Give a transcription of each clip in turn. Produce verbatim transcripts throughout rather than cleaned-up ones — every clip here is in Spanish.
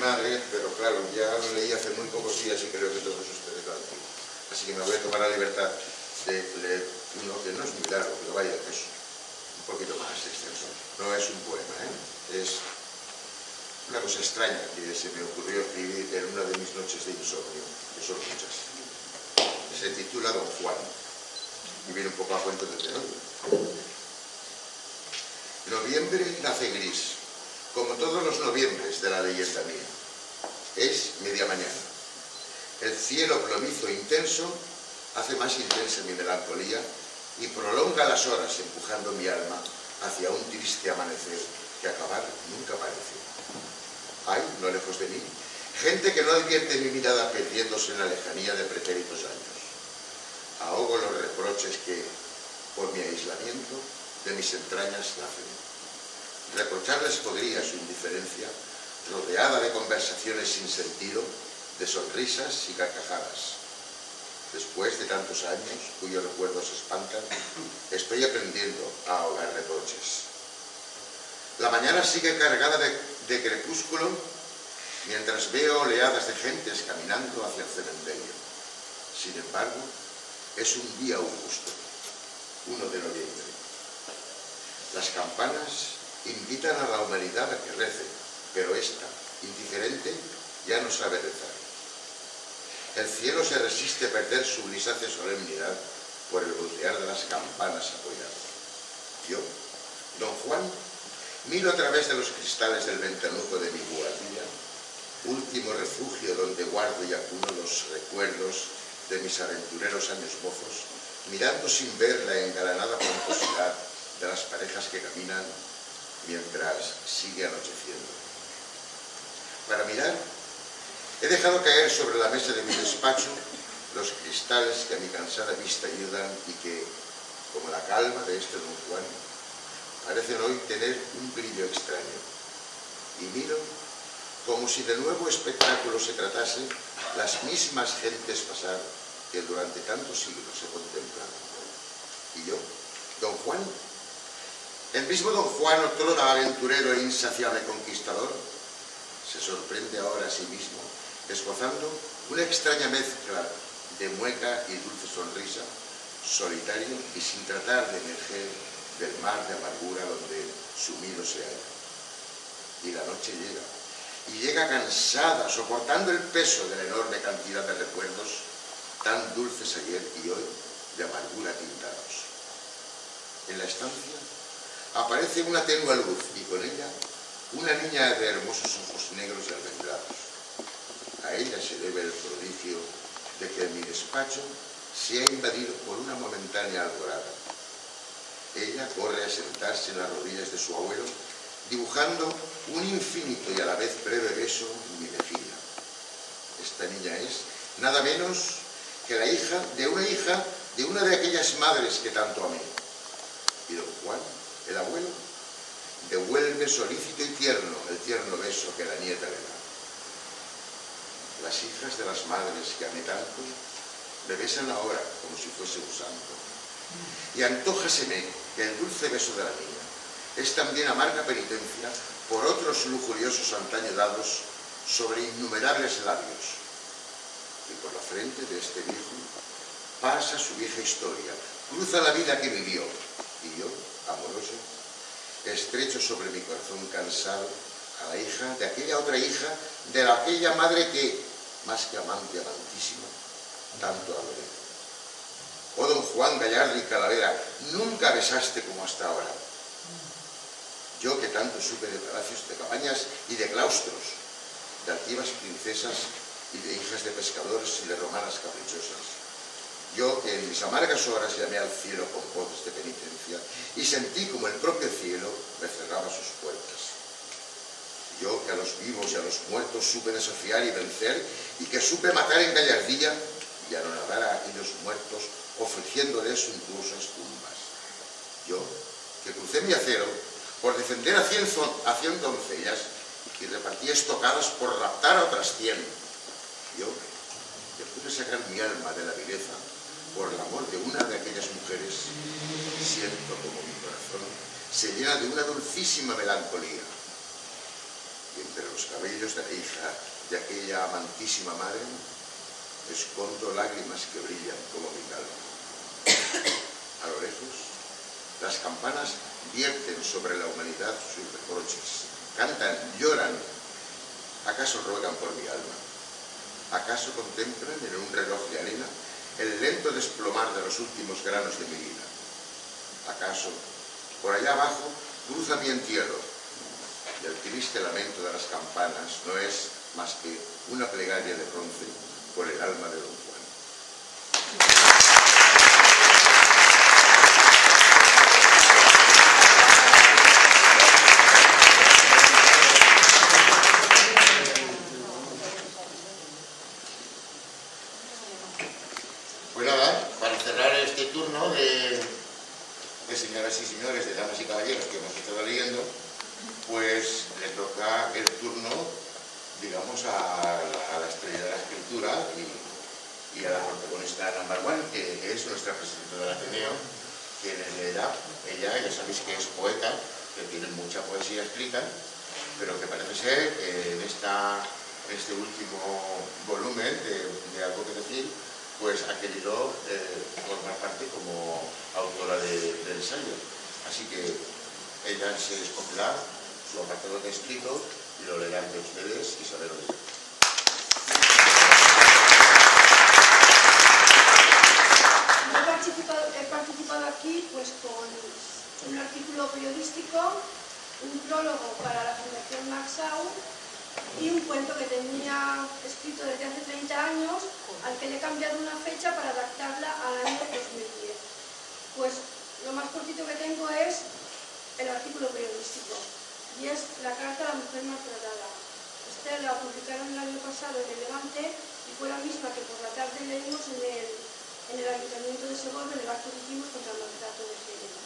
madre, pero claro, ya lo leí hace muy pocos días y creo que todos ustedes lo han leído. Así que me voy a tomar la libertad de leer uno que no es muy largo, pero vaya, que es un poquito más extenso. No es un poema, ¿eh? Es una cosa extraña que se me ocurrió escribir en una de mis noches de insomnio, que son muchas. Se titula Don Juan y viene un poco a cuento desde hoy. Noviembre nace gris, como todos los noviembres de la leyenda mía. Es media mañana. El cielo plomizo intenso hace más intensa mi melancolía y prolonga las horas empujando mi alma hacia un triste amanecer que acabar nunca parece. Hay, no lejos de mí, gente que no advierte mi mirada perdiéndose en la lejanía de pretéritos años. Ahogo los reproches que, por mi aislamiento, de mis entrañas nacen. Reprocharles podría su indiferencia, rodeada de conversaciones sin sentido, de sonrisas y carcajadas. Después de tantos años, cuyos recuerdos espantan, estoy aprendiendo a ahogar reproches. La mañana sigue cargada de, de crepúsculo, mientras veo oleadas de gentes caminando hacia el cementerio. Sin embargo, es un día augusto, uno de noviembre. Las campanas invitan a la humanidad a que rece, pero ésta, indiferente, ya no sabe rezar. El cielo se resiste a perder su grisácea solemnidad por el voltear de las campanas apoyadas. Yo, Don Juan, miro a través de los cristales del ventanuco de mi buhardilla, último refugio donde guardo y acuno los recuerdos de mis aventureros años mozos, mirando sin ver la engalanada pomposidad de las parejas que caminan mientras sigue anocheciendo. Para mirar, he dejado caer sobre la mesa de mi despacho los cristales que a mi cansada vista ayudan y que, como la calma de este Don Juan, parecen hoy tener un brillo extraño. Y miro como si de nuevo espectáculo se tratase las mismas gentes pasar que durante tantos siglos se contemplan. Y yo, Don Juan, el mismo Don Juan, otrora aventurero e insaciable conquistador, se sorprende ahora a sí mismo, esbozando una extraña mezcla de mueca y dulce sonrisa, solitario y sin tratar de emerger del mar de amargura donde sumido se halla. Y la noche llega, y llega cansada, soportando el peso de la enorme cantidad de recuerdos, tan dulces ayer y hoy, de amargura tintados. En la estancia aparece una tenue luz y con ella una niña de hermosos ojos negros y almendrados. A ella se debe el prodigio de que mi despacho se ha invadido por una momentánea alborada. Ella corre a sentarse en las rodillas de su abuelo, dibujando un infinito y a la vez breve beso en mi mejilla. Esta niña es nada menos que la hija de una hija de una de aquellas madres que tanto amé. Y Don Juan, el abuelo, devuelve solícito y tierno el tierno beso que la nieta le da. Las hijas de las madres que amé tanto me besan ahora como si fuese un santo. Y antójaseme que el dulce beso de la niña es también amarga penitencia por otros lujuriosos antaño dados sobre innumerables labios. Y por la frente de este viejo pasa su vieja historia, cruza la vida que vivió, y yo, amoroso, estrecho sobre mi corazón cansado a la hija de aquella otra hija de la aquella madre que, más que amante, amantísima, tanto adoré. Oh, Don Juan Gallardo y Calavera, nunca besaste como hasta ahora. Yo que tanto supe de palacios, de cabañas y de claustros, de altivas princesas y de hijas de pescadores y de romanas caprichosas. Yo que en mis amargas horas llamé al cielo con voces de penitencia y sentí como el propio cielo me cerraba sus puertas. Yo que a los vivos y a los muertos supe desafiar y vencer y que supe matar en gallardía y anonadar a aquellos muertos ofreciéndoles suntuosas tumbas. Yo que crucé mi acero por defender a cien, a cien doncellas y repartí estocadas por raptar a otras cien. Yo que pude sacar mi alma de la vileza por el amor de una de aquellas mujeres, siento como mi corazón se llena de una dulcísima melancolía. y entre los cabellos de la hija de aquella amantísima madre escondo lágrimas que brillan como mi calma. A lo lejos, las campanas vierten sobre la humanidad sus reproches, cantan, lloran. ¿Acaso ruegan por mi alma? ¿Acaso contemplan en un reloj de arena el lento desplomar de los últimos granos de mi vida? ¿Acaso, por allá abajo, cruza mi entierro y el triste lamento de las campanas no es más que una plegaria de bronce por el alma de don Juan? Pues nada, para cerrar este turno de, de señoras y señores, de damas y caballeros que hemos estado leyendo, pues le toca el turno, digamos, a la, a la estrella de la escritura y, y a la protagonista number one, que, que es nuestra presidenta del Ateneo, quien les leerá. Ella, ya sabéis que es poeta, que tiene mucha poesía escrita, pero que parece ser que en, esta, en este último volumen de, de Algo que decir, pues ha querido eh, formar parte como autora de, del ensayo. Así que ella se escogerá su apartado de escrito y lo leerán de ustedes y saberlo de ello. Yo he participado, he participado aquí pues, con un artículo periodístico, un prólogo para la Fundación Maxau y un cuento que tenía escrito desde hace treinta años, al que le he cambiado una fecha para adaptarla al año dos mil diez. Pues lo más cortito que tengo es el artículo periodístico, y es la carta a la mujer maltratada. Este la publicaron el año pasado en el Levante y fue la misma que por la tarde leímos en el, en el Ayuntamiento de Segovia, en el acto que hicimos contra el maltrato de género.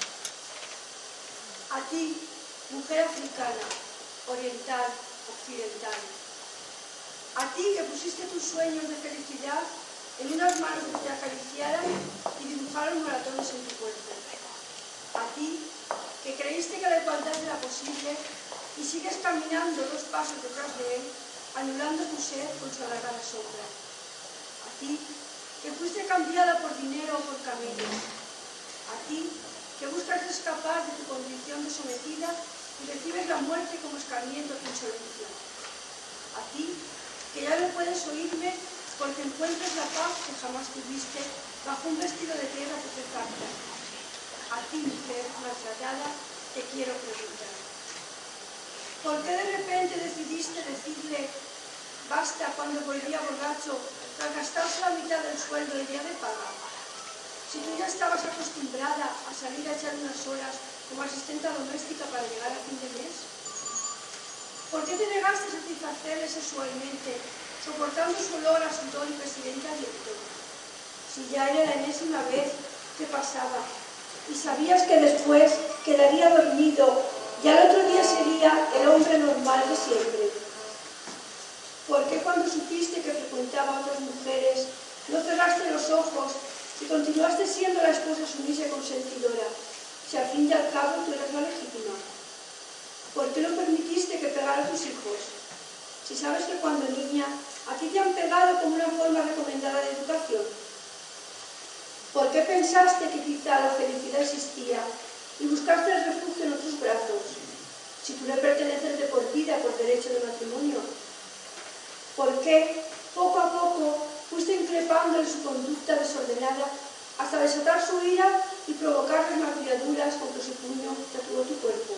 A ti, mujer africana, oriental, occidental. A ti que pusiste tus sueños de felicidad en unas manos que te acariciaran y dibujaron maratones en tu cuerpo. A ti que creíste que la igualdad era posible y sigues caminando dos pasos detrás de él, anulando tu ser con su alargada sombra. A ti que fuiste cambiada por dinero o por camellos. A ti que buscas escapar de tu condición de sometida y recibes la muerte como escarmiento tu insolencia. A ti, que ya no puedes oírme porque encuentras la paz que jamás tuviste bajo un vestido de tierra putrefacta. A ti, mujer maltratada, te quiero preguntar. ¿Por qué de repente decidiste decirle basta cuando volvía borracho tras gastarse la mitad del sueldo el día de paga? Si tú ya estabas acostumbrada a salir a echar unas horas como asistente doméstica para llegar a fin de mes? ¿Por qué te negaste a satisfacerle sexualmente, soportando su olor a sudor y presidente abierto? Si ya era la enésima vez que pasaba, y sabías que después quedaría dormido y al otro día sería el hombre normal de siempre. ¿Por qué cuando supiste que frecuentaba a otras mujeres, no cerraste los ojos y continuaste siendo la esposa sumisa y consentidora, si al fin y al cabo tú eras la legítima? ¿Por qué no permitiste que pegara a tus hijos? Si sabes que cuando niña a ti te han pegado como una forma recomendada de educación. ¿Por qué pensaste que quizá la felicidad existía y buscaste el refugio en otros brazos, si tú le perteneces de por vida por derecho de matrimonio? ¿Por qué, poco a poco, fuiste increpándole su conducta desordenada hasta desatar su ira y provocarle magulladuras con que su puño tatuó tu cuerpo?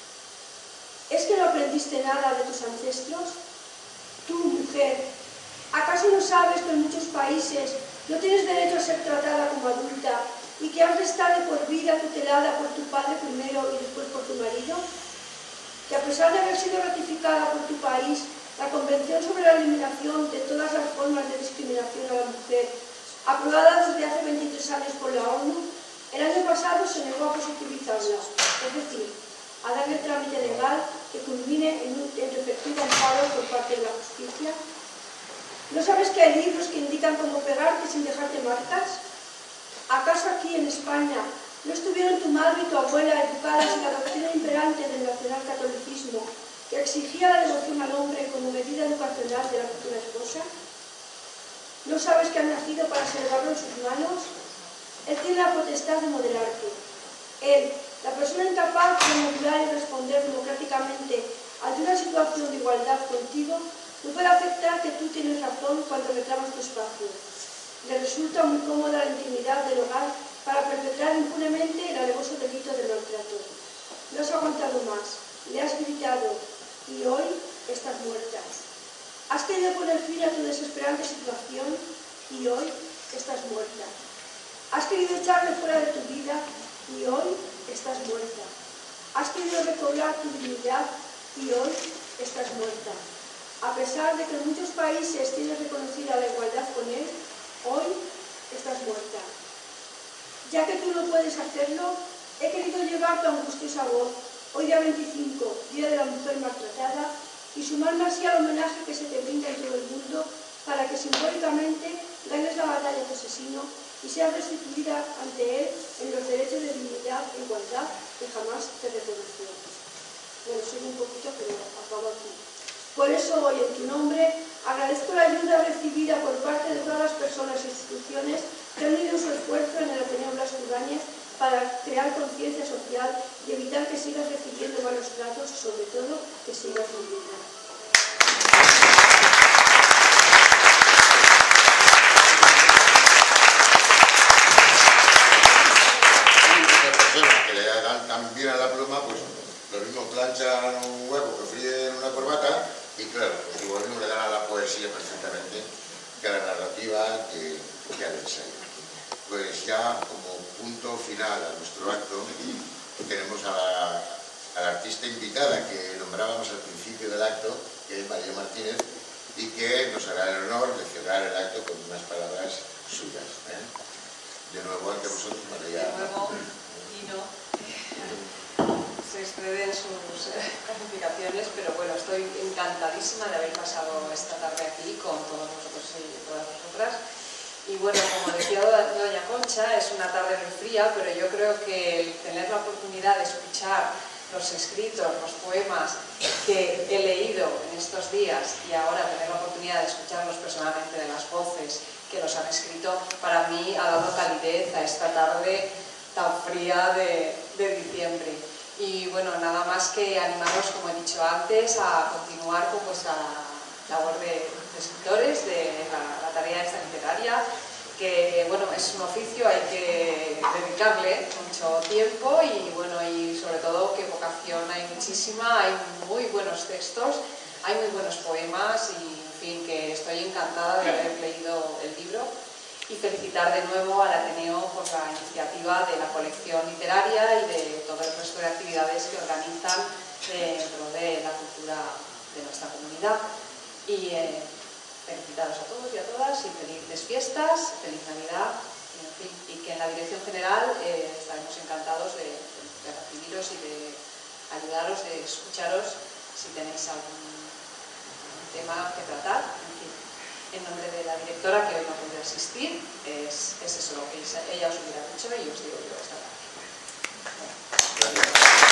¿Es que no aprendiste nada de tus ancestros? Tú, mujer, ¿acaso no sabes que en muchos países no tienes derecho a ser tratada como adulta y que has de estar de por vida tutelada por tu padre primero y después por tu marido? Que a pesar de haber sido ratificada por tu país la Convención sobre la Eliminación de todas las formas de discriminación a la mujer, aprobada desde hace veintitrés años por la ONU, el año pasado se negó a positivizarla, es decir, a darle trámite legal que culmine en un en efectivo amparo por parte de la justicia. ¿No sabes que hay libros que indican cómo pegarte sin dejarte marcas? ¿Acaso aquí en España no estuvieron tu madre y tu abuela educadas en la doctrina imperante del nacionalcatolicismo que exigía la devoción al hombre como medida educacional de la futura esposa? ¿No sabes que has nacido para salvarlo en sus manos? Él tiene la potestad de moderarte. Él, la persona incapaz de modular y responder democráticamente ante una situación de igualdad contigo, no puede aceptar que tú tienes razón cuando reclamas tu espacio. Le resulta muy cómoda la intimidad del hogar para perpetrar impunemente el alevoso delito de maltrato. No has aguantado más, le has gritado y hoy estás muerta. Has querido poner fin a tu desesperante situación y hoy estás muerta. Has querido echarle fuera de tu vida y hoy estás muerta. Has querido recobrar tu dignidad y hoy estás muerta. A pesar de que en muchos países tienes reconocida la igualdad con él, hoy estás muerta. Ya que tú no puedes hacerlo, he querido llevar tu angustiosa voz, hoy día veinticinco, Día de la Mujer Maltratada, y sumarme así al homenaje que se te brinda en todo el mundo para que simbólicamente ganes la batalla a tu asesino y seas restituida ante él en los derechos de dignidad e igualdad que jamás te reconoció. Bueno, soy un poquito, pero acabo aquí. Por eso hoy, en tu nombre, agradezco la ayuda recibida por parte de todas las personas e instituciones que han unido su esfuerzo en el Ateneo Blas Ibáñez para crear conciencia social y evitar que sigas recibiendo malos tratos y, sobre todo, que sigas viviendo. Que le dan tan bien a la pluma, pues lo mismo planchan un huevo que fríen una corbata y claro, igual mismo le dan a la poesía perfectamente que a la narrativa que, que al ensayo. Pues ya como punto final a nuestro acto tenemos a la, a la artista invitada que nombrábamos al principio del acto, que es María Martínez, y que nos hará el honor de cerrar el acto con unas palabras suyas, ¿eh? De nuevo ante vosotros, María. De nuevo, Tino, se exceden sus calificaciones, pero bueno, estoy encantadísima de haber pasado esta tarde aquí con todos vosotros y todas vosotras. Y bueno, como decía doña Concha, es una tarde muy fría, pero yo creo que el tener la oportunidad de escuchar los escritos, los poemas que he leído en estos días y ahora tener la oportunidad de escucharlos personalmente de las voces que los han escrito, para mí ha dado calidez a esta tarde tan fría de, de diciembre. Y bueno, nada más que animaros, como he dicho antes, a continuar con vuestra labor de, de escritores, de la, la tarea esta literaria, que bueno, es un oficio, hay que dedicarle mucho tiempo y bueno, y sobre todo que vocación hay muchísima, hay muy buenos textos, hay muy buenos poemas y en fin, que estoy encantada de haber leído el libro y felicitar de nuevo al Ateneo por la iniciativa de la colección literaria y de todo el resto de actividades que organizan dentro de la cultura de nuestra comunidad. Y eh, felicitaros a todos y a todas y felices fiestas, feliz Navidad y, en fin, y que en la dirección general eh, estaremos encantados de, de recibiros y de ayudaros, de escucharos si tenéis algún tema que tratar. En fin, en nombre de la directora, que hoy no puede asistir, es, es eso lo que ella os hubiera dicho y os digo yo esta tarde. Bueno.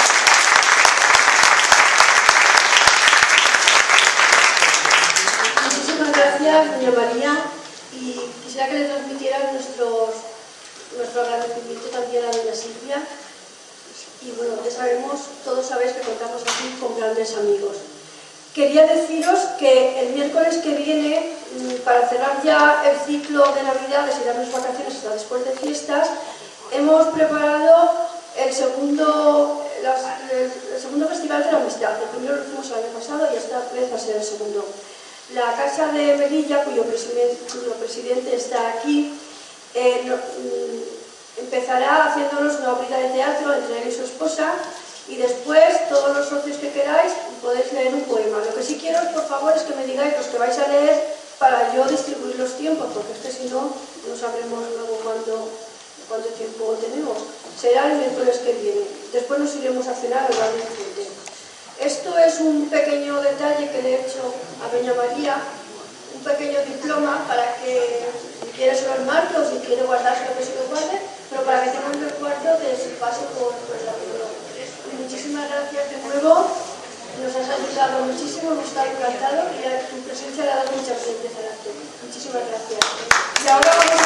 Muchísimas gracias, doña María, y quisiera que le transmitieran nuestros, nuestro agradecimiento también a doña Silvia. Y bueno, ya sabemos, todos sabéis que contamos aquí con grandes amigos. Quería deciros que el miércoles que viene, para cerrar ya el ciclo de Navidades y darnos vacaciones hasta después de fiestas, hemos preparado el segundo, las, el segundo Festival de la Amistad. El primero lo hicimos el año pasado y esta vez va a ser el segundo. La Casa de Melilla, cuyo presidente, cuyo presidente está aquí, eh, no, empezará haciéndonos una obrita de teatro entre él y su esposa, y después todos los socios que queráis podéis leer un poema. Lo que sí quiero, por favor, es que me digáis los que vais a leer para yo distribuir los tiempos, porque es que si no, no sabremos luego cuánto, cuánto tiempo tenemos. Será el miércoles que viene. Después nos iremos a cenar al bar de Vicente. Esto es un pequeño detalle que le he hecho a doña María, un pequeño diploma para que, si quiere se lo enmarque o si quiere guardarse lo que se lo guarde, pero para que tenga un recuerdo de su paso por, por la vida. Muchísimas gracias de nuevo Nos has ayudado muchísimo, hemos estado encantados y tu presencia le ha dado mucha presencia al acto. Muchísimas gracias. Y ahora vamos